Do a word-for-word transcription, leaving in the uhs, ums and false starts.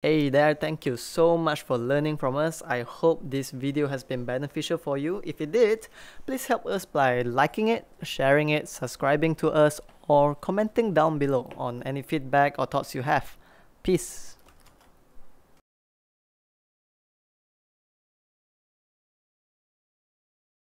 Hey there, thank you so much for learning from us. I hope this video has been beneficial for you. If it did, please help us by liking it, sharing it, subscribing to us, or commenting down below on any feedback or thoughts you have. Peace.